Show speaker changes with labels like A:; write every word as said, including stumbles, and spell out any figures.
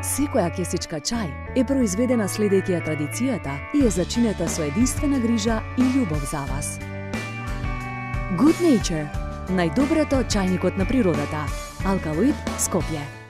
A: Секоја кесичка чај е произведена следејќи ја традицијата и ја зачинета со единствена грижа и љубов за вас. Good Nature, најдоброто чајникот на природата. Алкалоид, Скопје.